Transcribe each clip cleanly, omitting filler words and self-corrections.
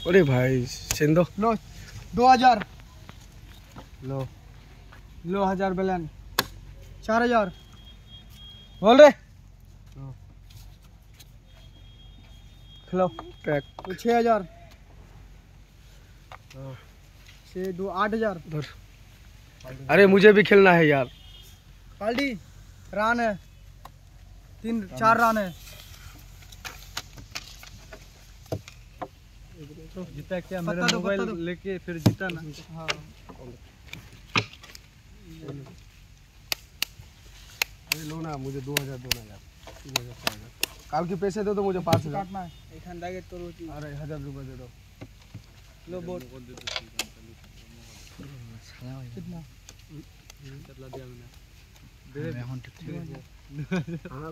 अरे भाई सेंदो लो 2000 लो 1000 बेलन 4000 बोल रहे खिलाओ पैक तो 6000 6 2 8000 उधर। अरे मुझे भी खेलना है यार। पाल्टी रान है 4 रान है। जीता क्या? पत्ता मेरा दो, मोबाइल पत्ता दो। लेके फिर जीता ना। हाँ अरे लो ना, मुझे 2000 दो ना यार। 3000 काल के पैसे दो तो मुझे 5000 काटना है एक हंडा के तो रोटी। अरे 1000 रुपए दे दो। लो बोल कितना चला दिया मैंने। हाँ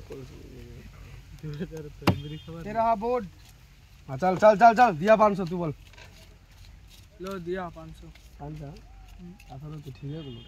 मेरी खबर तेरा हाँ बोर्ड हाँ चल चल चल चल दिया 500 तू बोल। लो दिया 500 500 तो ठीक है बोलो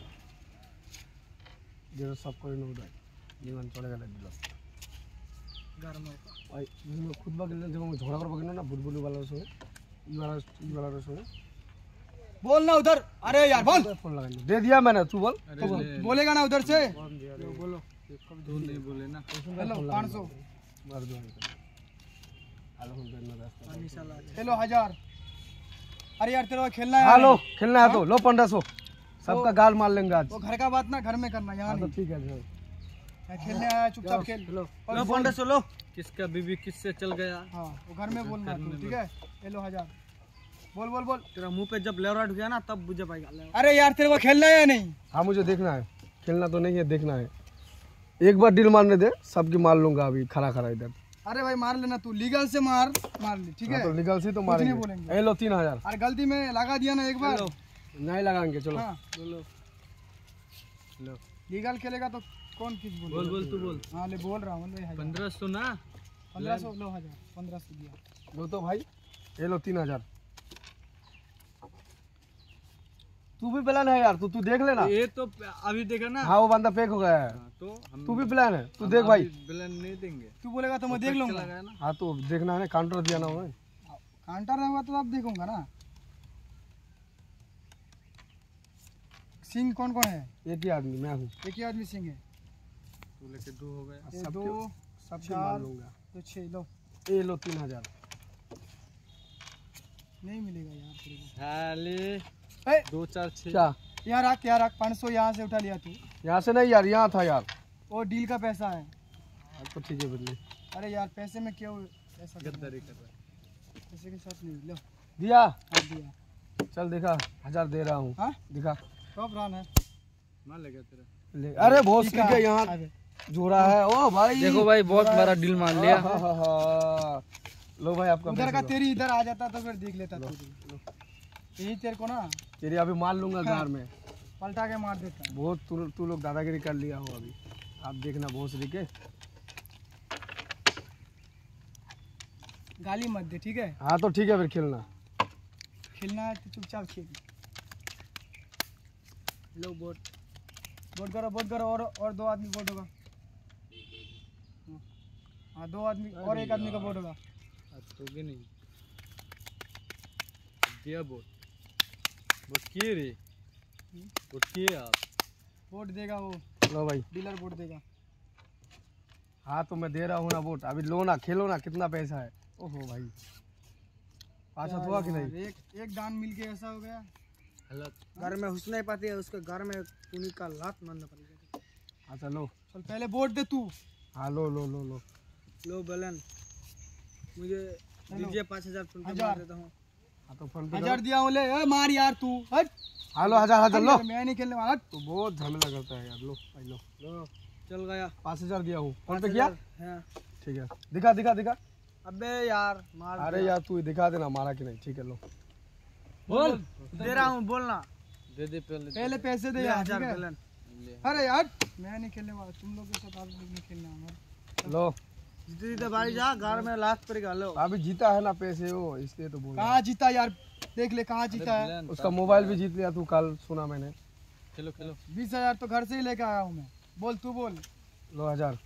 जेरो सब कोई नो दे जीवन चले गले दिलो घर में भाई मैं खुद बगल जब मैं झगड़ा कर बगल ना बुलबुल वाला सो ई वाला सो बोल ना उधर। अरे यार बोल फोन लगा दे दिया मैंने तू बोल। तो बोलेगा ना उधर से। लो बोलो। तू नहीं बोले ना। हेलो 500 मार दो हेलो हम करना रास्ता हेलो 1000। अरे यार तेरा खेलना है। हेलो खेलना है तो लो 1500 सबका गाल मार लेंगे आज। वो घर का बात ना घर में करना यहाँ तो नहीं। ठीक है चलो। खेलने आया चुपचाप खेल। लो और लो बोल- 1500 लो। किसका बीबी किससे चल गया? हाँ वो घर में बोलना तू ठीक है। हेलो 1000 बोल बोल बोल। तेरा मुंह पे जब लेवराट गया ना तब बुझे पाएगा। अरे यार तेरे को खेलना है या नहीं? हाँ मुझे देखना है, खेलना तो नहीं है, देखना है। एक बार डील मारने दे सबकी मार लूंगा अभी खड़ा खड़ा इधर। अरे भाई मार लेना तू लीगल से मार ले ठीक है। हाँ, तो लीगल से तो कुछ मारेंगे। नहीं बोलेंगे। ए लो 3000 अरे गलती में लगा दिया ना एक बार। नहीं लगाएंगे चलो। हाँ बोलो। लो लीगल खेलेगा तो कौन किस बोले। बोल बोल तू बोल। हाँ ले बोल रहा हूँ ले 1000 1500 ना। 1500 लो 1000 1500 दिया। लो तो भाई ये लो 3000 तू भी प्लान है यार, तू देख लेना। ये तो अभी देखा ना। हाँ वो बंदा पैक हो गया है। तो हम तू भी प्लान है, तू देख भाई। बिलन नहीं देंगे। तू बोलेगा तो मैं देख लूंगा। लगाया ना। हाँ तो देखना है, काउंटर दिया ना उन्हें। कांटर रहेगा तो अब देखूंगा ना। सिंह कौन कौन है? एक ही आदमी मैं हूँ। एक ही आदमी सिंह है। तू लेके 2 हो गया। ये सबके- 2 सबके मार 4 लूंगा। तो 6 लो। ये लो 3000 नहीं मिलेगा यार तेरे को। खाली ए, 2 4 6 क्या यहाँ रख 500 यहाँ से उठा लिया तू। यहाँ से नहीं यार, यहाँ था यार। वो डील का पैसा है। हाँ, तो ठीक है बदले अरे यार पैसे में क्यों ऐसा कर रहा है? गद्दारी कर रहा है। पैसे के साथ नहीं लो। दिया। हाँ दिया। चल दिखा 1000 दे रहा हूँ। हाँ दिखा टॉप रन है। मान ले गया तेरा। ले। अरे बहुत ठीक है, के यहाँ आगे। जोड़ा है। ओ भाई देखो भाई बहुत बड़ा डील मान लिया। हाँ, हाँ, हाँ। लो भाई आपका उधर का पैसा तेरी इधर आ जाता तो फिर देख लेता तू। यही तेरे को ना लो। तेरी अभी मार लूंगा घर में। पलटा के मार देता है। बहुत तू लोग दादागिरी कर लिया हो अभी। आप देखना भोसड़ी के। गाली मत दे ठीक है। हाँ तो ठीक है फिर खेलना। खेलना है तो चुपचाप खेल। लो बोट बोट करो और 2 आदमी बोट होगा। हाँ 2 आदमी और 1 आदमी का बोट होगा। आज तो भी नहीं दिया बोट किए रे। बोट किए आप। बोट देगा वो लो भाई। डीलर बोट देगा। हाँ तो मैं दे रहा हूँ ना वोट। अभी लो ना, खेलो ना, कितना पैसा है। ओहो भाई पाछा हुआ कि नहीं। एक दान मिल के ऐसा हो गया। हालत घर में घुस नहीं पाती है उसके घर में पुनी का लात मारना पड़ेगा। अच्छा लो। चल पहले बोट दे तू। हाँ लो लो लो लो। लो बलन मुझे दीजिए 5000 फोन पे मार देता हूँ। हाँ तो फोन पे 1000 दिया हूँ ले। ए, मार यार तू हट। हाँ लो 1000 लो। मैं नहीं खेलने वाला हट। तो बहुत झमेला करता है यार। लो भाई लो। लो चल गया 5000 दिया हूँ फोन पे किया। हाँ। ठीक है दिखा दिखा दिखा। अबे यार मार अरे यार तू दिखा देना मारा कि नहीं। ठीक है लो। बोल दे रहा हूँ बोलना। दे दे पहले पैसे दे यार ठीक है? ले। अरे यार मैं नहीं खेलने वाला। तुम लोग के साथ आप लोग नहीं खेलना हमारा। लो जीते जीते भाई जा घर में लास्ट पर लो। अभी जीता है ना पैसे वो, इसलिए तो बोल रहा कहाँ जीता यार? देख ले कहाँ जीता है। हूँ। उसका मोबाइल भी जीत लिया तू, कल सुना मैंने। खेलो खेलो 20,000 तो घर से ही लेके आया हूँ मैं। बोल तू बोल। लो 1000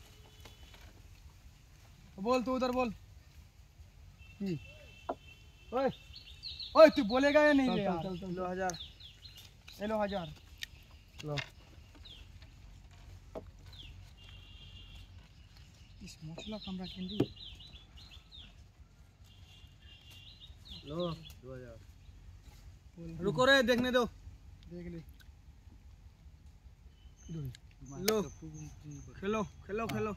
बोल तू उधर बोल। ओए ओए तू बोलेगा या नहीं? चल, ले यार। चल, चल, चल। लो 1000, ये लो 1000। लो इस मसला कमरा केंदी लो 2000 रुको रे, देखने दो, देख ले। लो खेलो खेलो खेलो।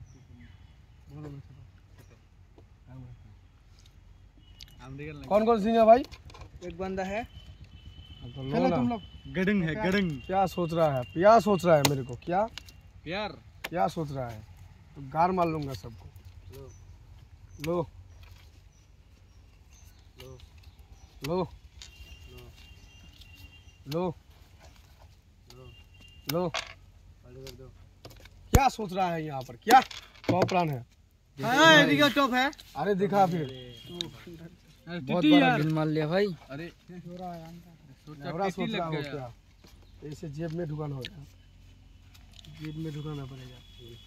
कौन कौन सिंह है भाई? एक बंदा है, तो लो खेलो ना। तुम लोग। गडंग है गडंग क्या सोच रहा है? क्या सोच रहा है मेरे को? क्या प्यार क्या सोच रहा है? तो गार मार लूंगा सबको। लो लो लो लो। क्या सोच रहा है यहाँ पर? क्या प्लान है? हाँ ये टॉप है। अरे दिखा फिर। बहुत बड़ा गिन मान लिया भाई। अरे नवरा सोच रहा हो क्या? ऐसे जेब में ढुकाना होगा, जेब में ढुकाना पड़ेगा।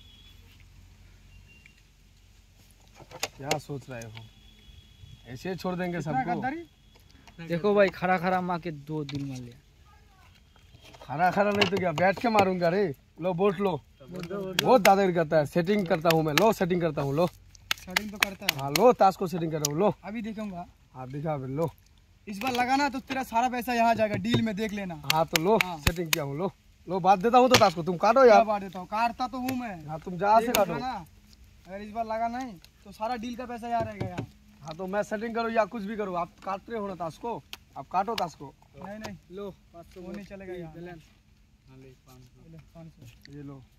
क्या सोच रहे हो? ऐसे छोड़ देंगे सबको? देखो भाई, खड़ा खड़ा माँ के 2 दिल मान लिया। खड़ा खड़ा नहीं तो क्या बैठ के मारूंगा रे। लो वोट लो। बहुत दादागिरी करता है। सेटिंग करता हूँ मैं। लो सेटिंग करता हूँ। लो सेटिंग तो करता है। हाँ लो, ताश को सेटिंग कर रहा हूँ। लो अभी देखूंगा। हाँ दिखा फिर। लो इस बार लगाना तो तेरा सारा पैसा यहाँ जाएगा, डील में देख लेना। हाँ तो लो हाँ। सेटिंग किया हूँ। लो लो बात देता हूँ तो ताश को तुम काटो क्या यार। बात देता हूँ, काटता तो हूँ मैं। हाँ तुम जहाँ से देख काटो। लेना। अगर इस बार लगा नहीं तो सारा डील का पैसा यहाँ रहेगा यहाँ। हाँ तो मैं सेटिंग करूँ या कुछ भी करूँ, आप काट रहे हो ना ताश को, आप काटो ताश को। नहीं नहीं लो 500 वो नहीं चलेगा यहाँ। बैलेंस ले 500 500 ये लो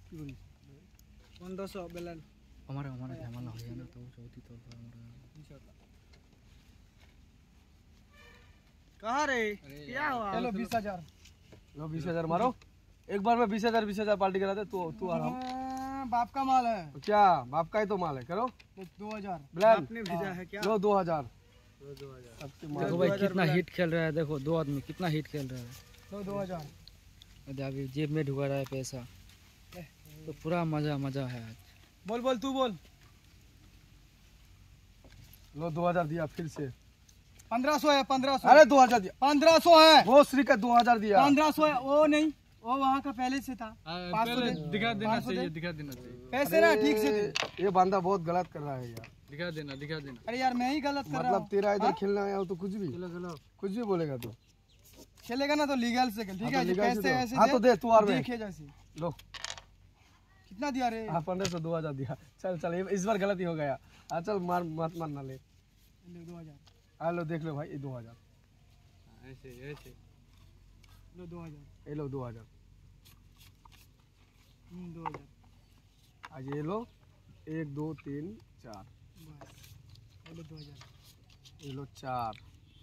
1500 बैलेंस। हमारा हमारा झमेला हो जाए ना तो चौथी तो हमारा। कहाँ रे? क्या हुआ? चलो 20,000। लो 20,000 मारो। एक बार में 20,000 पार्टी करा दे। तू आराम। बाप का माल है तो क्या बाप का ही तो माल है। करो तो 2000 ब्लैन। आपने भेजा है क्या? लो 2000। देखो भाई कितना हिट खेल रहा है। देखो 2 आदमी कितना हिट खेल रहा है। लो 2000। अभी जेब में ढुका रहा है पैसा, तो पूरा मजा मजा है आज। बोल बोल तू बोल। लो 2000 दिया फिर से। 1500 है 1500। अरे 2000 दिया। 1500 है। वो श्री का 2000 दिया। 1500 है। वो नहीं, वो वहाँ का पहले से था। 500 दे। दिखा देना 500 दे। चाहिए, दिखा देना चाहिए, पैसे ना ठीक से दे। ये बंदा बहुत गलत कर रहा है यार। दिखा देना दिखा देना। अरे यार मैं ही गलत कर रहा मतलब हूँ। तेरा इधर हाँ? खेलना आया हो तो कुछ भी कुछ भी बोलेगा तू। खेलेगा ना तो लीगल से खेल, ठीक हाँ है? तो legal से पैसे दो। ऐसे हाँ तो दे तू और मैं। देखे जैसे। लो कितना दिया रे? हाँ 1500 2000 दिया। चल चल इस बार गलती हो गया। हाँ चल मार मत मारना ले। लो 2000। हाँ लो देख लो भाई ये 2000। ऐसे ऐसे लो 2000। ये लो 2000। 2000 आज ये लो 1 2 3 4। बस। लो 2000। ये लो 4।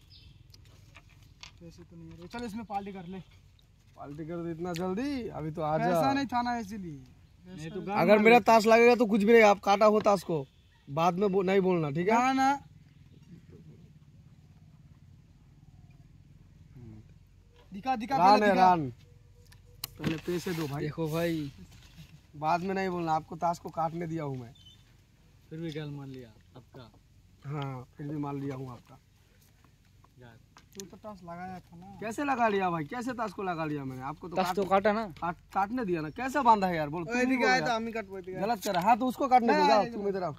पैसे तो नहीं है। चल इसमें पार्टी कर ले। पार्टी कर दो इतना जल्दी? अभी तो आजा। पैसा नहीं था ना इसीलिए। नहीं तो अगर मेरा ताश लगेगा तो कुछ भी नहीं, आप काटा हो ताश को बाद में नहीं बोलना, ठीक है? ना ना दिखा दिखा रान पहले है दिखा। रान। पहले पैसे दो भाई, देखो भाई, बाद में नहीं बोलना। आपको ताश को काटने दिया हूँ मैं। फिर भी गल मान लिया आपका। हाँ फिर भी मान लिया हूँ आपका। तू तो टॉस लगाया था ना। कैसे लगा लिया भाई? कैसे ताश को लगा लिया मैंने? आपको तो ताश तो काटा ना। काटने दिया ना। कैसे बांधा है यार? बोल तू ओए भी दिखा बोल तो यार। हम ही कटवा दिखा। गलत कर रहा। हाँ तो उसको काटने दो। नहीं, जाओ नहीं, तुम इधर आओ।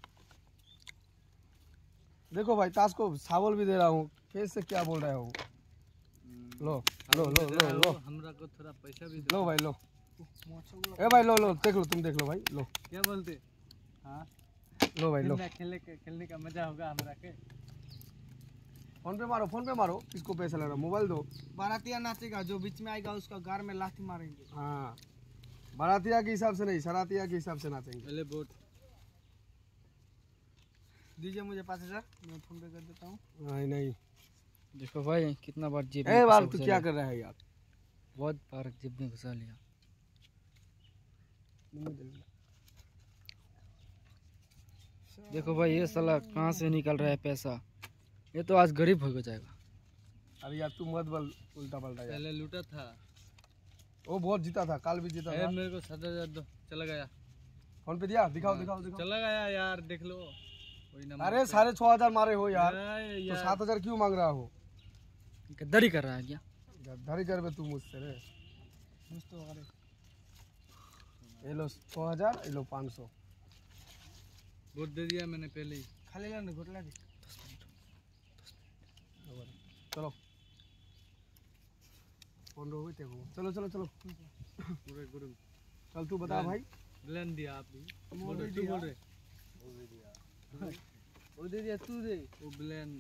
देखो भाई ताश को सावल भी दे रहा हूँ। फिर से क्या बोल रहे हो? लो लो लो लो लो हमरा को थोड़ा पैसा भी लो भाई लो। ए भाई लो लो देख लो, तुम देख लो भाई। लो क्या बोलते? हाँ लो भाई लो। खेलने का मजा होगा हमरा के। फोन पे मारो, फोन पे मारो। किसको पैसा लग रहा? मोबाइल दो। बारातिया नाचेगा, जो बीच में आएगा उसका गार में लाठी मारेंगे। हाँ बारातिया के हिसाब से नहीं, शरातिया के हिसाब से नाचेंगे। पहले वोट दीजिए मुझे 5000, मैं फोन पे कर देता हूँ। नहीं नहीं। देखो भाई कितना बार जेब में ए बार पैसा तू घुसा क्या लिया। कर रहा है यार? बहुत बार जेब में घुसा लिया। देखो भाई ये साला कहाँ से निकल रहा है पैसा। ये तो आज गरीब हो जाएगा। अरे यार तू मत बोल उल्टा पलटा यार। पहले लूटा था। वो बहुत जीता था, काल भी जीता था। मेरे को 7,000 दो, चला गया। फोन पे दिया? दिखाओ दिखाओ दिखाओ। चला गया यार, देख लो। कोई ना अरे 6,500 मारे हो यार, अरे तो यार 7,000 क्यों मांग रहा हो? गद्दारी कर रहा है क्या? गद्दारी कर बे तू मुझसे रे। मुझ तो अरे ये लो 6,000, ये लो 500। वोट दे दिया मैंने पहले ही। खाली लेने घोटला दे। चलो फोन रो हुई तेको। चलो चलो चलो पूरे गुरु चल तू बता भाई। ब्लेंड दिया आप भी। बोल बोल दिया। तू बोल रहे वो दे दिया तू दे। वो ब्लेंड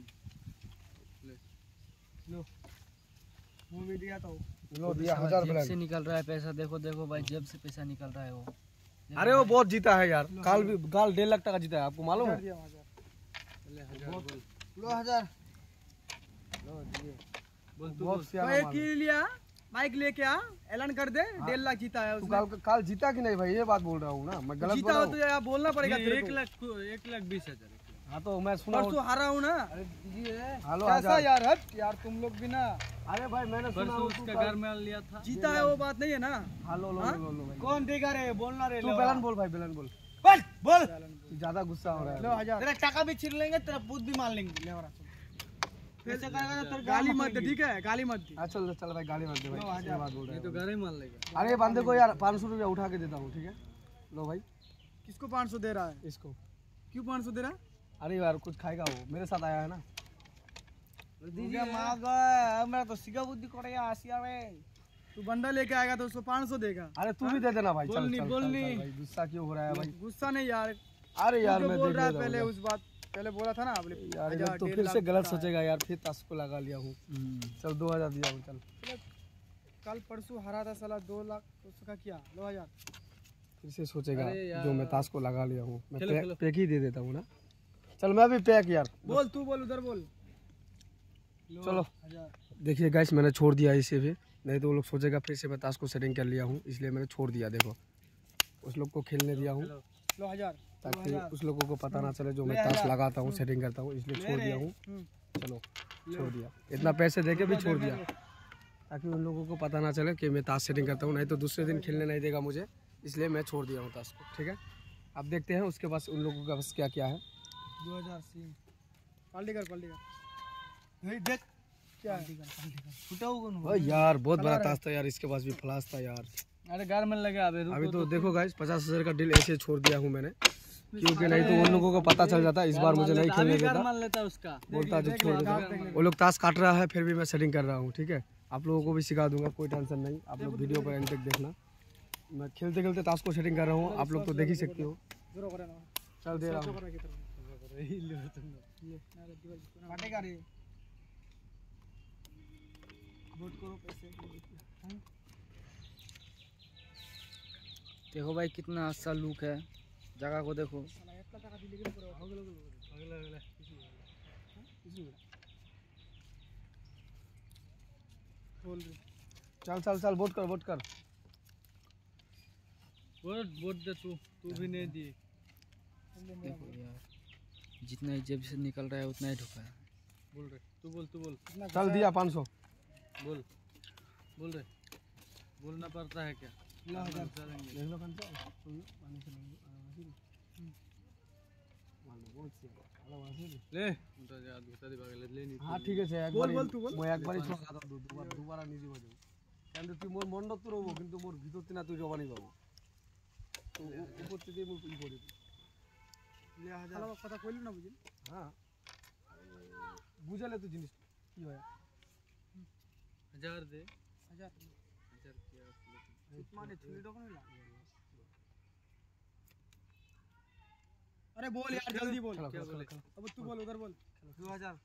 लो वो भी दिया तो लो दिया 1,000 जेब ब्लैंक। से निकल रहा है पैसा, देखो देखो भाई, जेब से पैसा निकल रहा है वो। अरे वो बहुत जीता है यार, काल 1.5 लाख टका जीता है, आपको मालूम है? पहले 1000 बोल। लो 1,000 लो दिए। बोल तू बोल। बहुत सियाना तो एक माल ही लिया माइक लेके आ, ऐलान कर दे 1.5 लाख जीता है तू उसने। काल जीता कि नहीं भाई, ये बात बोल रहा हूँ ना, मैं गलत बोल जीता रहा हो तो हूँ? यार बोलना पड़ेगा तेरे 1 को। लाख 1,20,000। हाँ तो मैं सुना परसों हारा हूँ ना। अरे दीजिए। हेलो कैसा 1,000। यार हट यार तुम लोग भी ना। अरे भाई मैंने सुना परसों हो उसका घर में लिया था। जीता है वो बात नहीं है ना। हेलो लो लो लो भाई। कौन देगा रे बोलना रे। तू बेलन बोल भाई, बेलन बोल। बोल बोल। तू ज्यादा गुस्सा हो रहा है। लो 1000 तेरा टका भी छीन लेंगे, तेरा पूत भी मार लेंगे। ले और ऐसे करेगा तो गाली मत दे, ठीक है? गाली मत दे। हाँ चल चल भाई, गाली मत दे भाई, ये बात बोल रहा है। तो घर ही मान लेगा। अरे बंदे को यार 500 रुपया उठा के देता हूँ, ठीक है? लो भाई किसको 500 दे रहा है? इसको। क्यों 500 दे रहा है? अरे यार कुछ खाएगा वो, मेरे साथ आया है ना। दीजिए मांगा, मेरा तो सिगा बुद्धि करेगा आसिया में। तू बंदा लेके आएगा तो उसको 500 देगा। अरे तू भी दे देना भाई। चल बोलनी, चल बोलनी। चल भाई, गुस्सा क्यों हो रहा है भाई? गुस्सा नहीं यार। अरे यार तू मैं जो बोल देख रहा है ले पहले रहा हूँ। उस बात पहले बोला था ना आपने। यार ये 1000, तो 1.5 फिर से लाख गलत का है। सोचेगा यार, फिर ताश को लगा लिया हूँ। चल 2,000 दिया हूँ, चल। कल परसों हरा था साला 2 लाख उसका किया। लो 1000 फिर से सोचेगा अरे यार। जो मैं ताश को लगा लिया हूँ। मैं खेलो, खेलो। पैक ही दे देता हूँ ना। चल मैं भी पैक यार। बोल, तू बोल, उधर बोल। लो, चलो 1000 देखिए गाइस, मैंने छोड़ दिया इसे भी, नहीं तो वो लोग सोचेगा फिर से मैं ताश को सेटिंग कर लिया हूँ, इसलिए मैंने छोड़ दिया। देखो उस लोग को खेलने दिया हूँ लो 1000 ताकि उस लोगों को पता ना चले जो मैं ताश लगाता हूँ, सेटिंग करता हूँ, इसलिए छोड़ दिया हूँ। चलो छोड़ दिया, इतना पैसे दे के भी छोड़ दिया ताकि उन लोगों को पता ना चले कि मैं ताश सेटिंग करता हूँ, नहीं तो दूसरे दिन खेलने नहीं देगा मुझे, इसलिए मैं छोड़ दिया हूँ ताश को। ठीक है, अब देखते हैं उसके पास उन लोगों का बस क्या क्या है। 2000 सीन पाल्टी कर देख क्या है। छूटा हुआ कौन? ओए यार बहुत बड़ा ताश था यार, इसके पास भी फ्लास था यार। अरे घर में लगे अभी तो देखो गाइस 50,000 का डील ऐसे छोड़ दिया हूँ मैंने, क्योंकि नहीं तो उन लोगों को पता चल जाता, इस बार मुझे नहीं खेलने देता, मान लेता उसका। बोलता जो छोड़ देता। वो लोग ताश काट रहा है फिर भी मैं सेटिंग कर रहा हूँ। ठीक है, आप लोगों को भी सिखा दूंगा, कोई टेंशन नहीं। आप लोग वीडियो पर एंड तक देखना, मैं खेलते खेलते ताश को सेटिंग कर रहा हूँ, आप लोग तो देख ही सकते हो। चल दे रहा हूँ। काटेगा रे। वोट करो पैसे। देखो भाई कितना अच्छा लुक है, जगह को देखो। चल चल चल वोट कर, वोट कर। वोट दे तू भी नहीं दी। देखो यार, जितना ही जेब से निकल रहा है उतना ही ढुका है। बोल रहे तू बोल चल दिया 500। बोल रहे बोलना पड़ता है क्या? ले हाँ ठीक আছে बोल, बोल, तू बोल। মই একবারই ঠকা দাও, দুবার নিজে বাজে কেন তুই মোর মন্ডপ তো রবো কিন্তু মোর ভিতর না তুই জবানি পাবো তো উপর থেকে মোর ই করে কথা কইলি না বুঝলি? হ্যাঁ বুঝালে তো জিনিস কি হয়। 1000 दे। 1000 माने थोड़ी डॉक्टर मिला। अरे बोल यार जल्दी बोल। क्या बोले? अब तू बोल, उधर बोल। 2000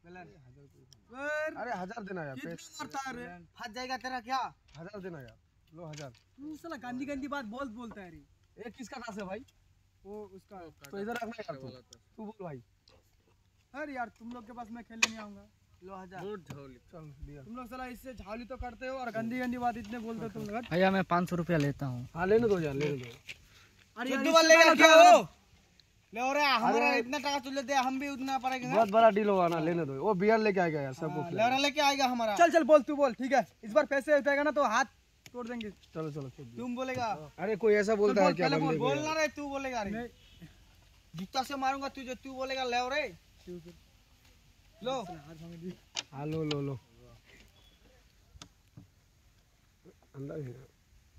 अरे 1000 देना यार, करता है रे? फंस जाएगा तेरा क्या? 1000 देना यार। लो 1000। तू साला गंदी गंदी बात बोलता है रे। ये किसका ताश है भाई? वो उसका। तो इधर रखना यार, तू बोल भाई। अरे यार तुम लोग के पास मैं खेलने नहीं आऊंगा। लो 1000 चल दिया। तुम लोग साला इससे झाली तो करते हो और गंदी गंदी बात इतने बोलते हो तुम लोग। भैया मैं 500 रुपया लेता हूँ। हाँ लेने दो यार, लेने दो। अरे यार लेगा क्या हो? ले और हमारा इतना टका तुझे दे, हम भी उतना पड़ेगा। बहुत बड़ा डील होगा ना, लेने दो। वो बियर लेके आएगा यार, सबको खिलाएगा। लेवरा लेके आएगा हमारा। चल चल बोल, तू बोल। ठीक है, इस बार पैसे उठाएगा ना तो हाथ तोड़ देंगे। चलो चलो छोड़ दो। तुम बोलेगा। अरे कोई ऐसा बोलता है क्या पहले बंदे को बोलना यार? रे, तू बोलेगा रे। जूता से मारूंगा तुझे, तू बोलेगा ले रे। लो हाँ लो लो लो अंदर ही ना।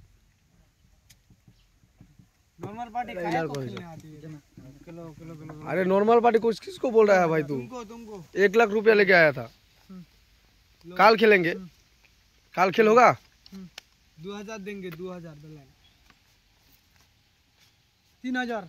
नॉर्मल पार्टी खाया को खेलने आती है। Kilo kilo kilo. अरे नॉर्मल पार्टी कुछ किसको बोल रहा है भाई तू? तुमको 1 लाख रुपया लेके आया था। काल खेलेंगे, काल खेल होगा। 2000 देंगे, 2000 दलाल। 3000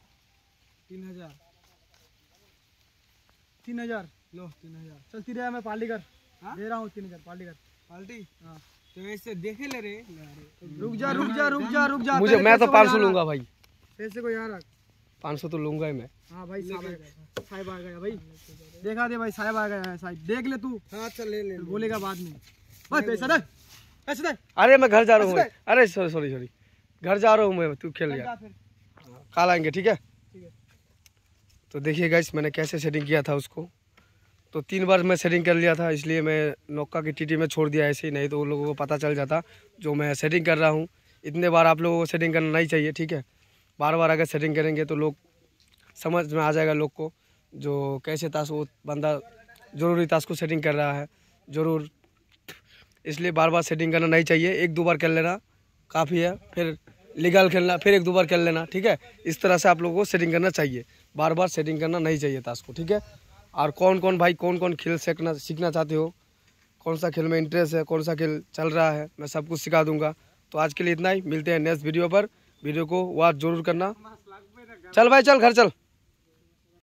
3000 लो 3000। चल 3000 मैं पार्टी कर दे रहा हूँ। 3000 पार्टी कर। पार्टी हाँ तो ऐसे देखे ले रे। रुक जा रुक जा रुक जा रुक जा। मुझे मैं तो 500 लूंगा भाई। पैसे को यहाँ रख। 500 तो लूंगा ही मैं। हाँ भाई साहब आ गया भाई। देखा दे भाई, साहब आ गया। साहब देख ले तू। हाँ चल ले ले। बोलेगा बाद में भाई पैसा दे, पैसे दे। अरे मैं घर जा रहा हूँ। अरे सॉरी सॉरी सॉरी, घर जा रहा हूँ मैं। तू खेल गया, काल आएंगे ठीक है। तो देखिए गाइस मैंने कैसे सेटिंग किया था उसको। तो 3 बार मैं सेटिंग कर लिया था, इसलिए मैं नौका की टीटी में छोड़ दिया ऐसे ही, नहीं तो उन लोगों को पता चल जाता जो मैं सेटिंग कर रहा हूँ। इतने बार आप लोगों को सेटिंग करना नहीं चाहिए ठीक है। बार बार अगर सेटिंग करेंगे तो लोग समझ में आ जाएगा लोग को जो कैसे ताश वो बंदा ज़रूरी ताश को सेटिंग कर रहा है ज़रूर। इसलिए बार बार सेटिंग करना नहीं चाहिए, 1-2 बार कर लेना काफ़ी है। फिर लीगल खेलना, फिर 1-2 बार कर लेना ठीक है। इस तरह से आप लोगों को सेटिंग करना चाहिए, बार बार सेटिंग करना नहीं चाहिए ताश को ठीक है। और कौन कौन भाई कौन कौन खेल सीखना चाहते हो, कौन सा खेल में इंटरेस्ट है, कौन सा खेल चल रहा है, मैं सब कुछ सिखा दूंगा। तो आज के लिए इतना ही, मिलते हैं नेक्स्ट वीडियो पर। वीडियो को वॉच जरूर करना। चल भाई चल घर चल।